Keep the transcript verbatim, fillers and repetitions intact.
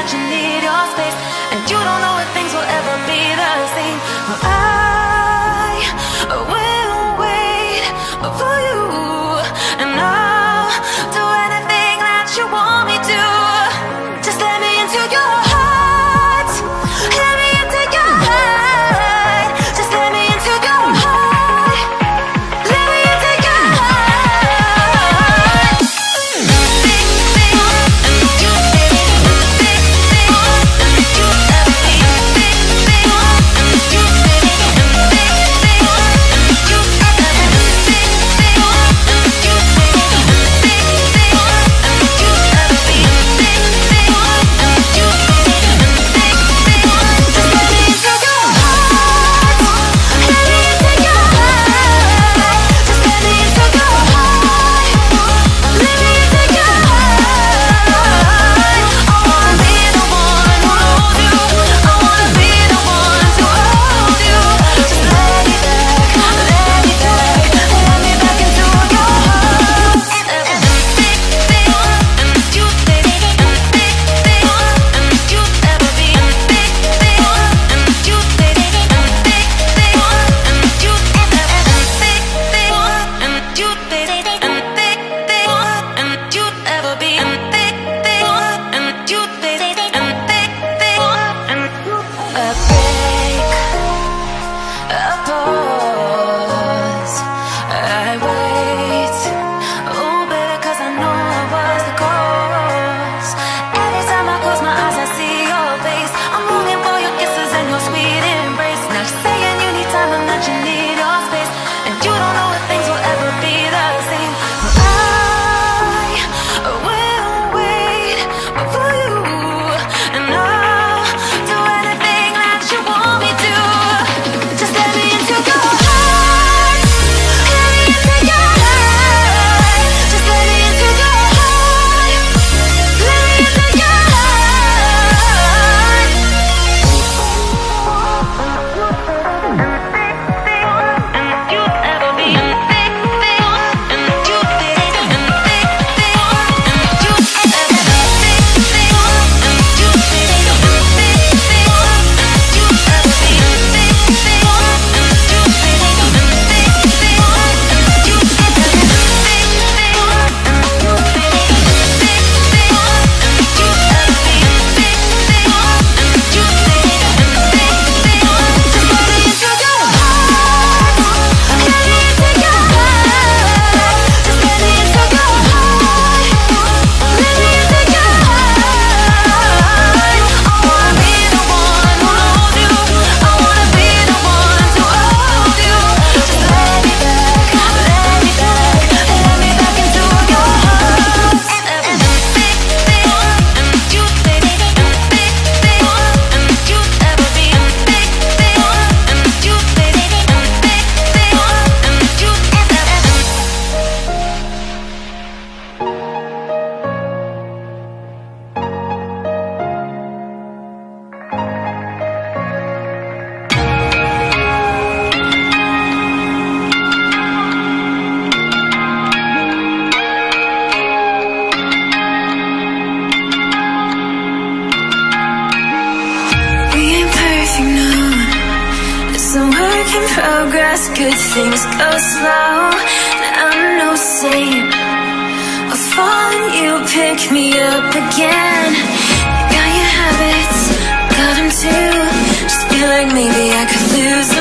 that you need your space, and you don't know if things will ever be the same. Well, I will wait for you, and I'll do anything that you want me to. Just let me into your heart, let me into your heart. Just let me into your heart, let me into your heart. Progress, good things go slow, and I'm no saint. I'll fall and you pick me up again. You got your habits, got them too. Just feel like maybe I could lose